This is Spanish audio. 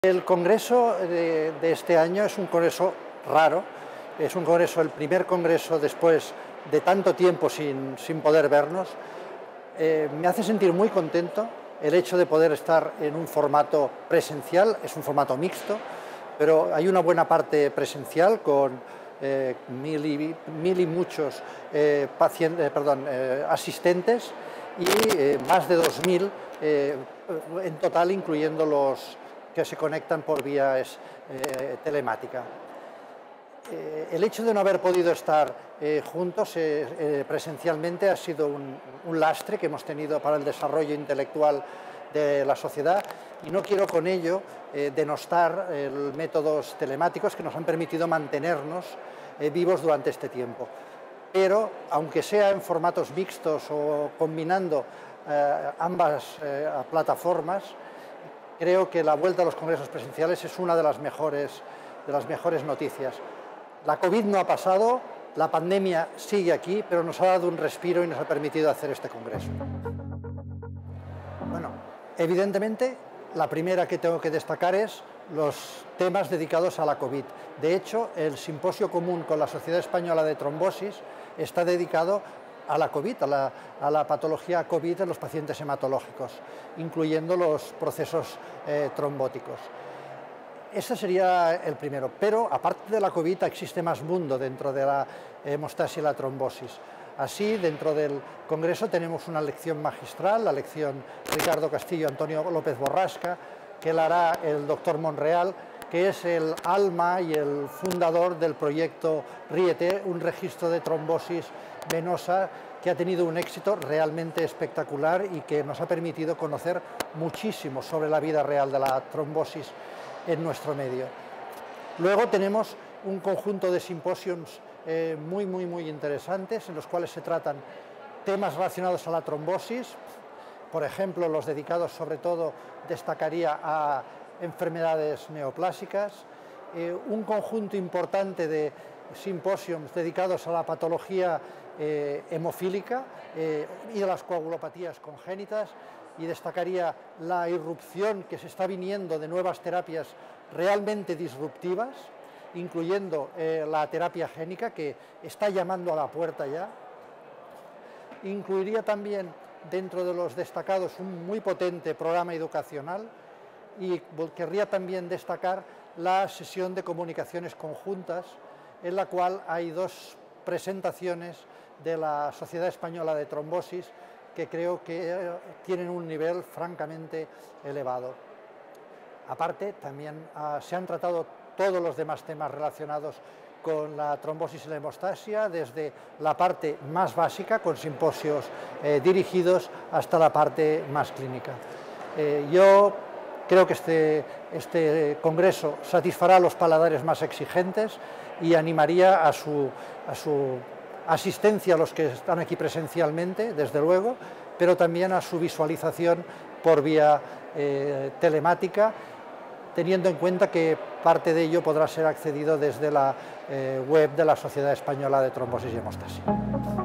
El congreso de este año es un congreso raro, es un congreso, el primer congreso después de tanto tiempo sin poder vernos. Me hace sentir muy contento el hecho de poder estar en un formato presencial, es un formato mixto, pero hay una buena parte presencial con mil y muchos asistentes y más de 2000 en total, incluyendo los que se conectan por vía telemática. El hecho de no haber podido estar juntos presencialmente ha sido un lastre que hemos tenido para el desarrollo intelectual de la sociedad, y no quiero con ello denostar métodos telemáticos que nos han permitido mantenernos vivos durante este tiempo. Pero, aunque sea en formatos mixtos o combinando ambas plataformas, creo que la vuelta a los congresos presenciales es una de las mejores noticias. La COVID no ha pasado, la pandemia sigue aquí, pero nos ha dado un respiro y nos ha permitido hacer este congreso. Bueno, evidentemente, la primera que tengo que destacar es los temas dedicados a la COVID. De hecho, el simposio común con la Sociedad Española de Trombosis está dedicado a la COVID, a la patología COVID en los pacientes hematológicos, incluyendo los procesos trombóticos. Ese sería el primero, pero aparte de la COVID existe más mundo dentro de la hemostasia y la trombosis. Así, dentro del congreso tenemos una lección magistral, la lección Ricardo Castillo Antonio López Borrasca, que la hará el doctor Monreal, que es el alma y el fundador del proyecto RIETE, un registro de trombosis venosa que ha tenido un éxito realmente espectacular y que nos ha permitido conocer muchísimo sobre la vida real de la trombosis en nuestro medio. Luego tenemos un conjunto de simposios muy interesantes, en los cuales se tratan temas relacionados a la trombosis. Por ejemplo, los dedicados sobre todo, destacaría a enfermedades neoplásicas, un conjunto importante de simposios dedicados a la patología hemofílica y a las coagulopatías congénitas, y destacaría la irrupción que se está viniendo de nuevas terapias realmente disruptivas, incluyendo la terapia génica, que está llamando a la puerta ya. Incluiría también dentro de los destacados un muy potente programa educacional, y querría también destacar la sesión de comunicaciones conjuntas, en la cual hay dos presentaciones de la Sociedad Española de Trombosis que creo que tienen un nivel francamente elevado. Aparte, también se han tratado todos los demás temas relacionados con la trombosis y la hemostasia, desde la parte más básica, con simposios dirigidos, hasta la parte más clínica. Yo creo que este congreso satisfará a los paladares más exigentes y animaría a su asistencia a los que están aquí presencialmente, desde luego, pero también a su visualización por vía telemática, teniendo en cuenta que parte de ello podrá ser accedido desde la web de la Sociedad Española de Trombosis y Hemostasia.